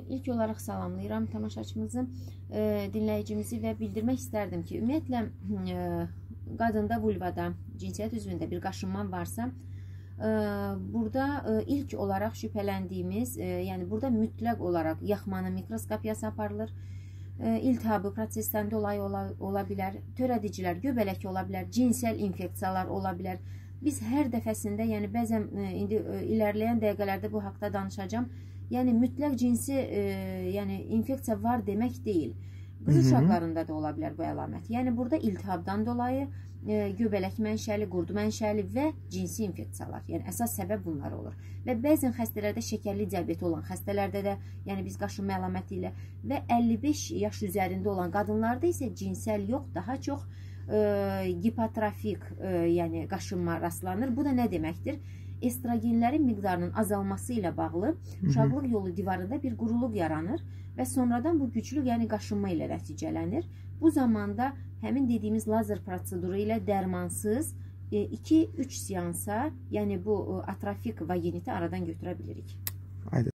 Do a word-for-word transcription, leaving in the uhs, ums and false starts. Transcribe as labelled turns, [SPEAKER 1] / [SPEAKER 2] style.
[SPEAKER 1] İlk olaraq salamlayıram tamaşaçımızı, dinləyicimizi və bildirmək istərdim ki, ümumiyyətlə qadında, vulvada, cinsiyyət üzvündə bir qaşınma varsa, burada ilk olaraq şübhələndiyimiz, yəni burada mütləq olaraq yaxmanın mikroskopiyası aparılır, iltihabı prosesdən dolayı ola, ola bilər, törədicilər, göbələk ola bilər, cinsel infeksiyalar ola bilər. Biz hər dəfəsində, yəni bəzən indi ilərləyən dəqiqələrdə bu haqda danışacağım, yəni mütləq cinsi yəni infeksiya var demək deyil. Qız uşaqlarında da ola bilər bu əlamət. Yəni burada iltihabdan dolayı göbələk mənşəli, qurdu mənşəli və cinsi infeksiyalar. Yəni əsas səbəb bunlar olur. Və bəzən xəstələrdə şəkərli diabeti olan xəstələrdə də, yəni biz qaşınma əlaməti ilə və əlli beş yaş üzərində olan qadınlarda isə cinsel yox, daha çox hipotrofik, yəni qaşınma rastlanır. Bu da nə deməkdir? Estrogenlərin miqdarının azalması ilə bağlı uşaqlıq yolu divarında bir quruluq yaranır və sonradan bu güclü, yəni qaşınma ilə nəticələnir. Bu zamanda həmin dediyimiz lazer proseduru ilə dərmansız iki üç seansa, yəni bu atrofik vaginiti aradan götürə bilirik.